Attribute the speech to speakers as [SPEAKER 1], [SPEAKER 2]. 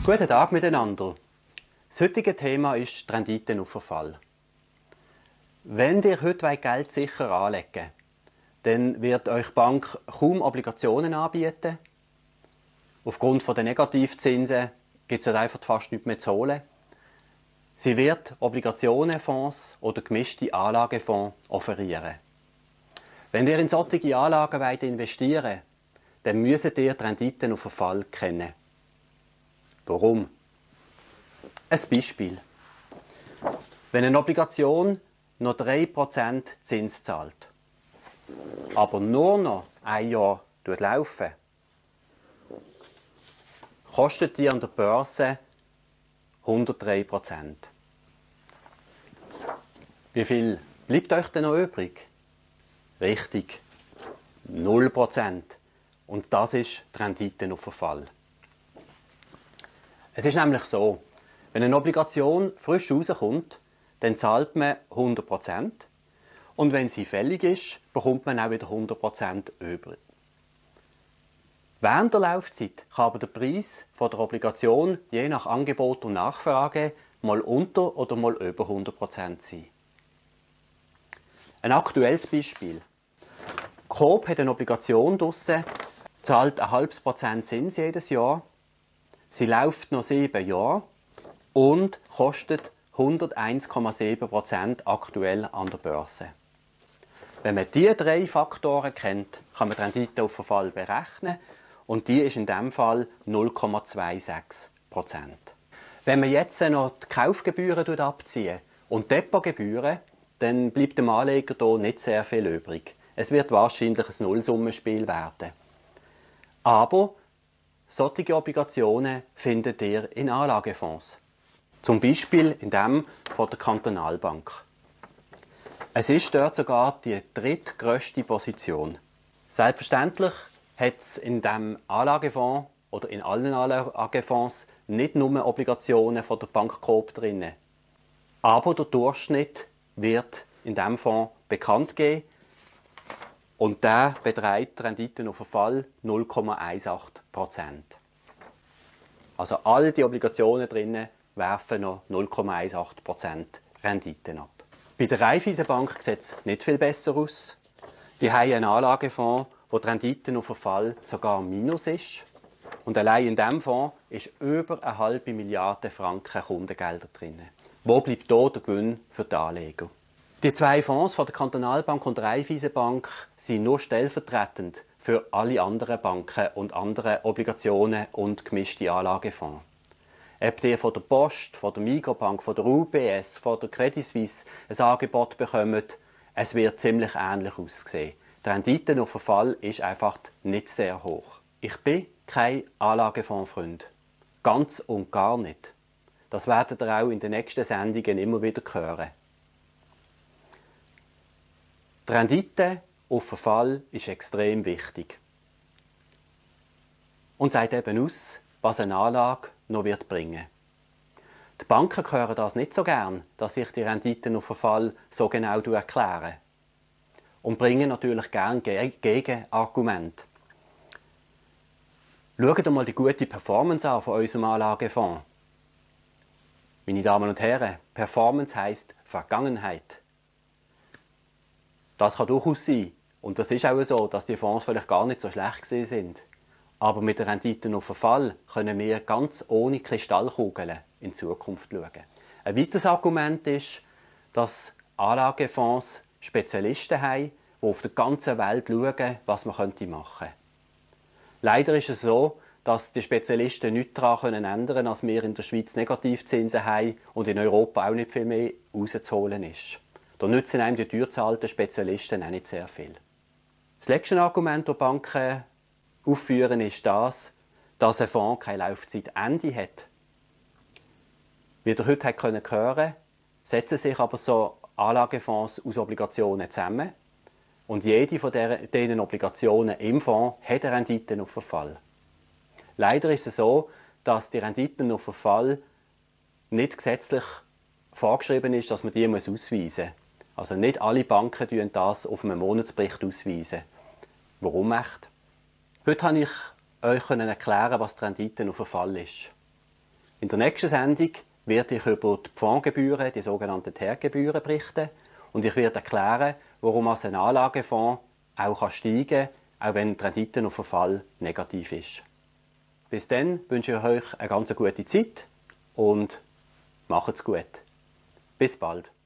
[SPEAKER 1] Guten Tag miteinander. Das heutige Thema ist die Renditen auf Verfall. Wenn ihr heute Geld sicher anlegen wollt, dann wird euch die Bank kaum Obligationen anbieten. Aufgrund der Negativzinsen gibt es einfach fast nichts mehr zu holen. Sie wird Obligationenfonds oder gemischte Anlagefonds offerieren. Wenn ihr in solche Anlagen investieren wollt, dann müsst ihr die Renditen auf Verfall kennen. Warum? Ein Beispiel. Wenn eine Obligation noch 3% Zins zahlt, aber nur noch ein Jahr laufen, kostet die an der Börse 103%. Wie viel bleibt euch denn noch übrig? Richtig, 0%. Und das ist die Rendite auf Verfall. Es ist nämlich so, wenn eine Obligation frisch rauskommt, dann zahlt man 100%. Und wenn sie fällig ist, bekommt man auch wieder 100% übrig. Während der Laufzeit kann aber der Preis der Obligation je nach Angebot und Nachfrage mal unter oder mal über 100% sein. Ein aktuelles Beispiel. Coop hat eine Obligation draussen, zahlt 0,5% Zins jedes Jahr. Sie läuft noch 7 Jahre und kostet 101,7% aktuell an der Börse. Wenn man diese 3 Faktoren kennt, kann man die Rendite auf Verfall berechnen und die ist in diesem Fall 0,26%. Wenn man jetzt noch die Kaufgebühren abzieht und die Depotgebühren, dann bleibt dem Anleger hier nicht sehr viel übrig. Es wird wahrscheinlich ein Nullsummenspiel werden. Aber solche Obligationen findet ihr in Anlagefonds. Zum Beispiel in dem von der Kantonalbank. Es ist dort sogar die drittgrösste Position. Selbstverständlich hat es in diesem Anlagefonds oder in allen Anlagefonds nicht nur Obligationen von der Bank Coop drin. Aber der Durchschnitt wird in diesem Fonds bekannt gegeben. Und der beträgt die Rendite auf Verfall 0,18%. Also all die Obligationen drinnen werfen noch 0,18% Renditen ab. Bei der Raiffeisenbank sieht es nicht viel besser aus. Die haben einen Anlagefonds, wo die Rendite auf Verfall sogar minus ist. Und allein in diesem Fonds ist über 0,5 Milliarden Franken Kundengelder drin. Wo bleibt hier der Gewinn für die Anleger? Die 2 Fonds von der Kantonalbank und der Raiffeisenbank sind nur stellvertretend für alle anderen Banken und andere Obligationen und gemischte Anlagefonds. Ob die von der Post, von der Migros-Bank, von der UBS, von der Credit Suisse ein Angebot bekommen, es wird ziemlich ähnlich aussehen. Die Rendite auf Verfall ist einfach nicht sehr hoch. Ich bin kein Anlagefondsfreund. Ganz und gar nicht. Das werdet ihr auch in den nächsten Sendungen immer wieder hören. Die Rendite auf Verfall ist extrem wichtig und sagt eben aus, was eine Anlage noch bringen wird. Die Banken hören das nicht so gern, dass ich die Renditen auf Verfall so genau erkläre. Und bringen natürlich gerne Gegenargumente. Schaut einmal die gute Performance an von unserem Anlagefonds. Meine Damen und Herren, Performance heisst Vergangenheit. Das kann durchaus sein. Und das ist auch so, dass die Fonds vielleicht gar nicht so schlecht sind. Aber mit der Rendite auf Verfall können wir ganz ohne Kristallkugeln in die Zukunft schauen. Ein weiteres Argument ist, dass Anlagefonds Spezialisten haben, die auf der ganzen Welt schauen, was man machen könnte. Leider ist es so, dass die Spezialisten nichts daran ändern können, als wir in der Schweiz Negativzinsen haben und in Europa auch nicht viel mehr rauszuholen ist. Da nützen einem die teuer zahlten Spezialisten auch nicht sehr viel. Das letzte Argument, das Banken aufführen, ist das, dass ein Fonds keine Laufzeitende hat. Wie ihr heute hören konnte, setzen sich aber so Anlagefonds aus Obligationen zusammen und jede von diesen Obligationen im Fonds hat eine Rendite auf Verfall. Leider ist es so, dass die Renditen auf Verfall nicht gesetzlich vorgeschrieben ist, dass man die ausweisen muss. Also nicht alle Banken tun das auf einem Monatsbericht ausweisen. Warum echt? Heute kann ich euch erklären, was die Rendite auf Verfall ist. In der nächsten Sendung werde ich über die Fondsgebühren, die sogenannten TER-Gebühren, berichten und ich werde erklären, warum ein Anlagefonds auch steigen kann, auch wenn die Rendite auf Verfall negativ ist. Bis dann wünsche ich euch eine ganz gute Zeit und macht's gut. Bis bald.